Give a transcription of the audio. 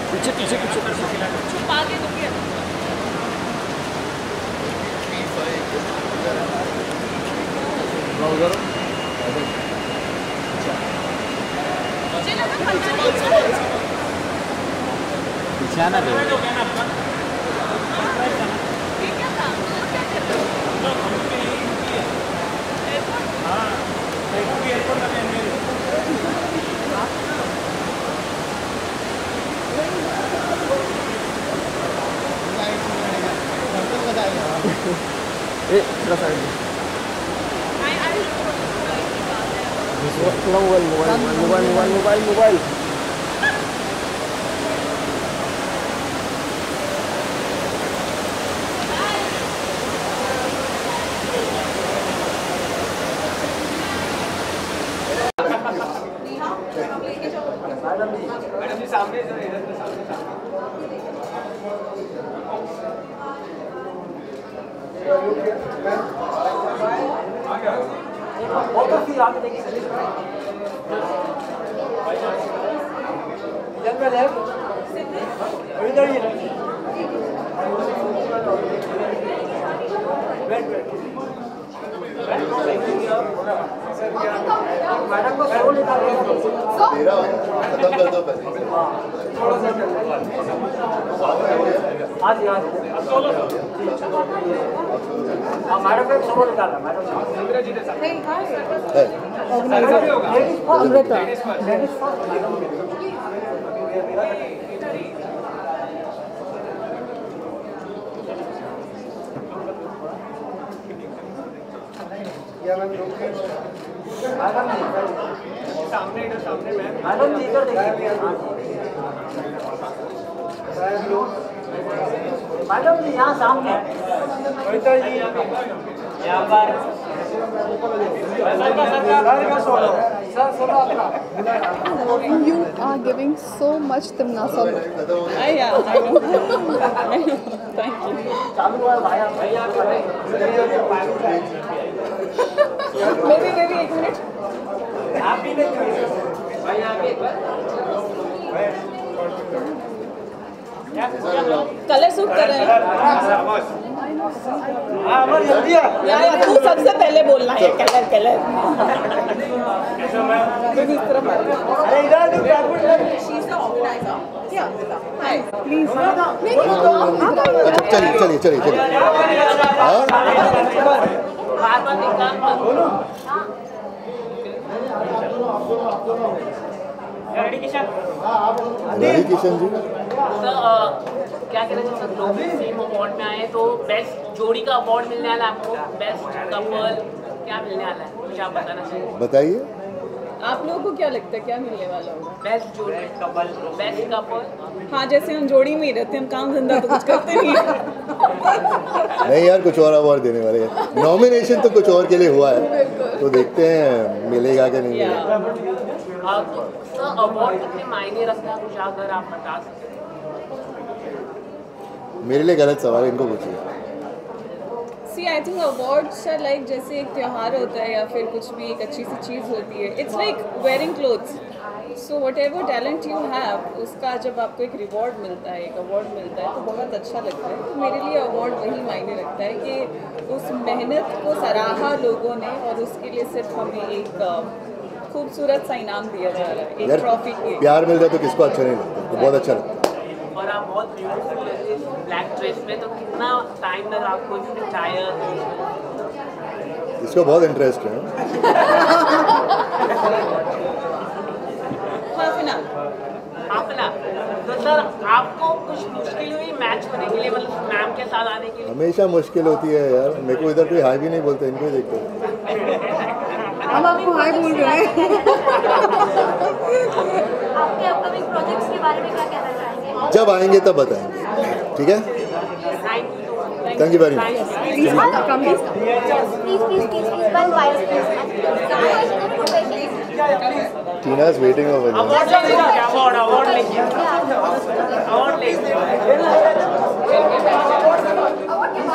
पीछे पीछे पीछे छुपा के दूंगी। पीछे आना थोड़ा साइड थोड़ा मोबाइल मैडम जी सामने मैडम को खत्म कर दो पहले। मैडम को सोलो निकालना मैडम। सामने मैडम जी इधर देखिए। मैडम जी यहाँ सामने यहाँ पर You are giving so much Timnasa. Yeah, I know. Thank you. Maybe 1 minute. Colour suit कर रहे हैं। यार तू सबसे पहले बोलना है कलर कलर। प्लीज चलिए रेडी किशन जी क्या कहना चाहिए सर, ग्लोबल फिल्म अवार्ड में आए तो बेस्ट जोड़ी का अवार्ड मिलने वाला है आपको, बेस्ट कपल क्या मिलने वाला है कुछ आप बताना चाहिए? बताइए आप लोगों को क्या लगता है क्या मिलने वाला होगा? बेस्ट जोड़ी कपल, बेस्ट कपल। हाँ जैसे हम जोड़ी में ही रहते हैं, हम काम धंधा तो कुछ करते नहीं है। नहीं यार कुछ और अवार्ड देने वाले हैं। नॉमिनेशन तो कुछ और के लिए हुआ है तो देखते हैं मिलेगा कि नहीं मिलेगा। तो सर अवार्ड कितने मायने रखता है कुछ अगर आप बता सकते? मेरे लिए गलत सवाल है, इनको पूछिए। See, I think awards are like जैसे एक त्योहार होता है या फिर कुछ भी एक अच्छी सी चीज़ होती है। It's like wearing clothes. So whatever talent you have, उसका जब आपको एक रिवॉर्ड मिलता है, एक अवार्ड मिलता है तो बहुत अच्छा लगता है। तो मेरे लिए अवार्ड वही मायने रखता है कि उस मेहनत को सराहा लोगों ने और उसके लिए सिर्फ हमें एक खूबसूरत सा इनाम दिया जा रहा है, एक ट्रॉफी के। प्यार मिल जाए तो किसको अच्छा नहीं लगता, तो बहुत अच्छा लगता है। और आप बहुत ब्यूटीफुल है इस ब्लैक ड्रेस में, तो कितना टाइम लगा आपको इसमें टायर? इसको बहुत इंटरेस्ट है। Half an hour. तो सर आपको कुछ मुश्किल हुई मैच होने के लिए, मतलब मैम के साथ आने के लिए? हमेशा मुश्किल होती है यार, मेरे को इधर कोई हाई भी नहीं बोलते, इनको ही देखते हैं। हम आपको हाई बोल रहे हैं। आपके अपकमिंग प्रोजेक्ट्स के बारे में क्या कहना चाहेंगे? जब आएंगे तब बताएंगे, ठीक है? Thank you very much. Tina is waiting over there. Award